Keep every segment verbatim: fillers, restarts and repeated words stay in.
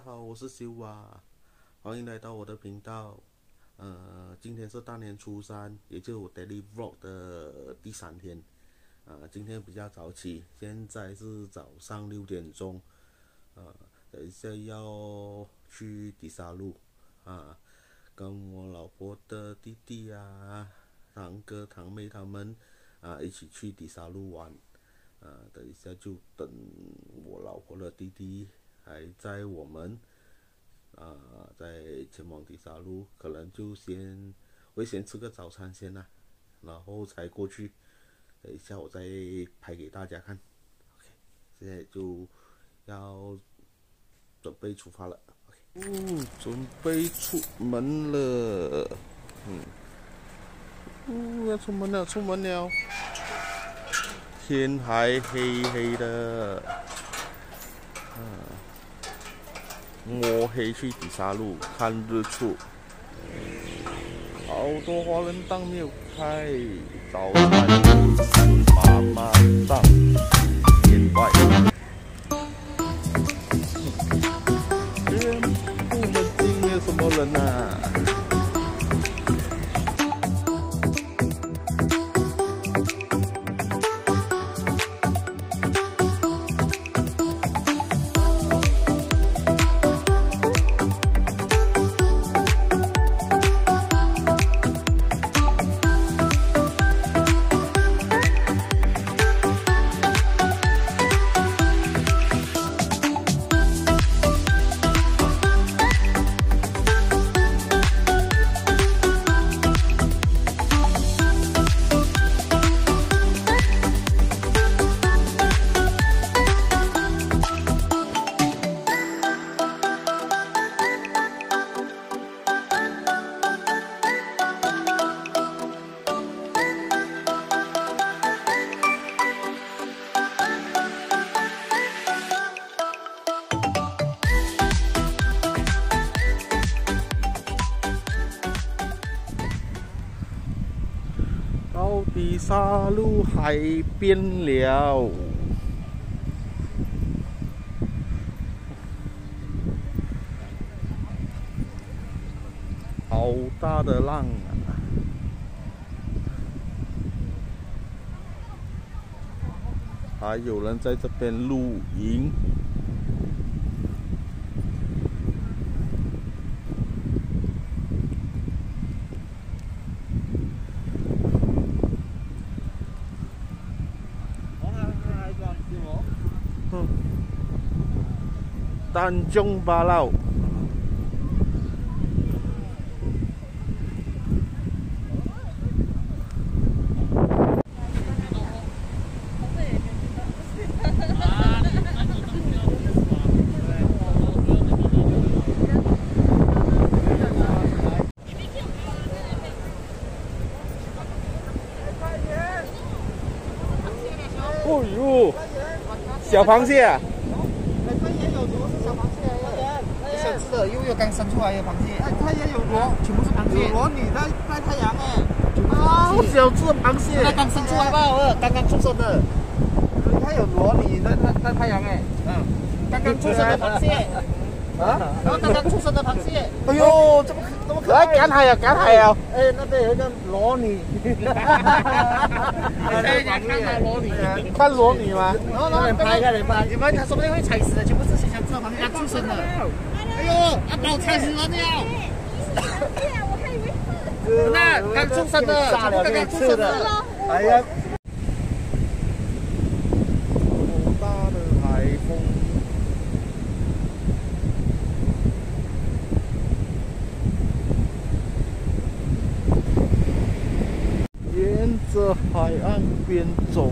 好，我是修啊，欢迎来到我的频道。呃，今天是大年初三，也就是我 daily vlog 的第三天。啊、呃，今天比较早起，现在是早上六点钟。呃，等一下要去迪沙路啊，跟我老婆的弟弟啊、堂哥、堂妹他们啊一起去迪沙路玩。啊，等一下就等我老婆的弟弟还在我们啊，在前往迪沙路，可能就先会先吃个早餐先啦、啊，然后才过去。等一下我再拍给大家看。OK， 现在就要准备出发了。OK， 哦，准备出门了。嗯，哦，要出门了，出门了。天还黑黑的，啊，摸黑去迪沙路看日出，好多华人档没有开，早餐就是妈妈档，店外，全部门禁没有什么人啊。到迪沙路海边了，好大的浪啊！还有人在这边露营。Tanjung Balau. Oh呦，小螃蟹啊！ 是的，又有刚生出来的螃蟹， 哎，它也有螺， 全部是螃蟹。 有螺女在晒太阳哎， 好小只的螃蟹， 它刚生出来吧？哦，刚刚出生的。 它有螺女在在晒太阳哎， 嗯，刚刚出生的螃蟹。啊？然后刚刚出生的螃蟹。 哎呦，这么这么可爱！ 赶海呀，赶海呀！ 哎，那边有一个螺女。 大家看到螺女， 看螺女吗？ 然后呢，拍个人拍，你们他说不定会踩死的，全部是新疆这螃蟹刚出生的。哎呦，阿宝踩死了这样！ 我还以为是。 那刚出生的，全部刚刚出生的。 哎呀， 好大的海风，沿着海岸边走。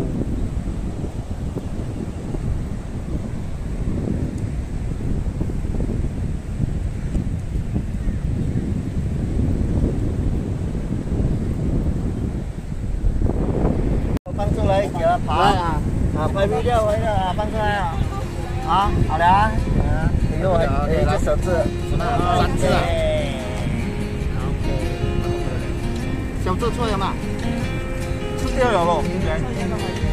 放出来给它爬啊，啊，拍 video 回来啊，放出来啊，啊，好了啊，哎呦，还有一个手指， 三只啊， 小做错了嘛，吃掉了咯，